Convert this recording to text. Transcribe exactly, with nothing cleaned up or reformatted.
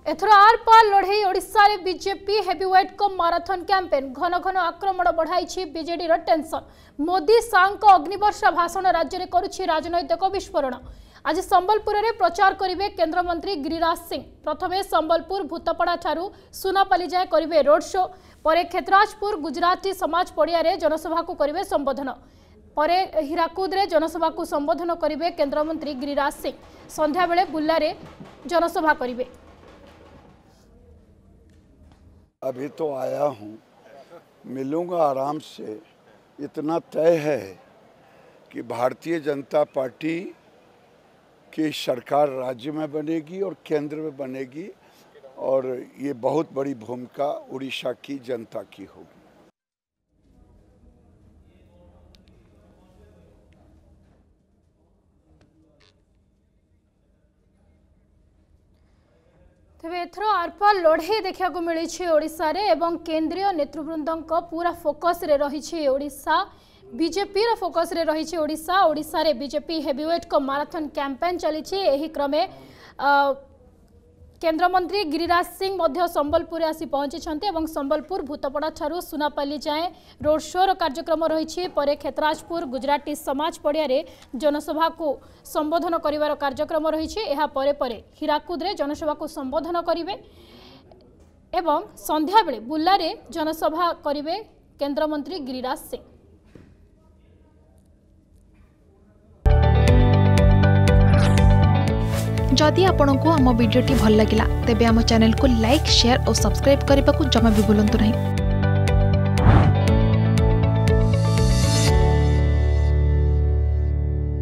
एथर are पार लड़ई ओडिशा रे BJP heavyweight को माराथन कैंपेन घन घन आक्रमण बढ़ाई बीजेडी टेंशन मोदी सांग अग्निवर्षा भाषण राज्य में करुछि राजनैतिक विस्फोरण। आज संबलपुर में प्रचार करेंगे केंद्रमंत्री गिरिराज सिंह। प्रथमे संबलपुर भूतपड़ा ठारू सुनापाली जाए करेंगे रोड शो, पर क्षेत्राजपुर गुजराती समाज पड़िया रे जनसभा को करेंगे संबोधन, पर हीराकुद रे जनसभा को संबोधन करेंगे केंद्रमंत्री गिरिराज सिंह। संध्या बेले बुल्ला रे जनसभा करेंगे। अभी तो आया हूँ, मिलूंगा आराम से। इतना तय है कि भारतीय जनता पार्टी की सरकार राज्य में बनेगी और केंद्र में बनेगी, और ये बहुत बड़ी भूमिका उड़ीसा की जनता की होगी। तेरे एथर आरपार लड़ई देखा मिली ओडिशा रे एवं केंद्रीय नेतृवृंद पूरा फोकस रे रही ओडिशा। बीजेपी रो फोकस रे रही ओडिशा। ओडिशा रे बीजेपी हेवीवेट को माराथन कैंपेन चली। एही क्रमे केंद्रमंत्री गिरिराज सिंह मध्य संबलपुर आसी पहुंची संबलपुर भूतपड़ा ठारू सुनापाली जाए रोड शोर कार्यक्रम रही। पर क्षेत्राजपुर गुजराती समाज पड़िया रे जनसभा को संबोधन करिवार कार्यक्रम रही। एहा परे परे हीराकुद रे जनसभा को संबोधन करिवे एवं संध्या बेले बुल्ला रे जनसभा करिवे केंद्रमंत्री गिरिराज सिंह। जदि आपंक आम भिडी भल लगा तेब आम चैनल को लाइक, शेयर और सब्सक्राइब करने को जमा भी भूलु नहीं।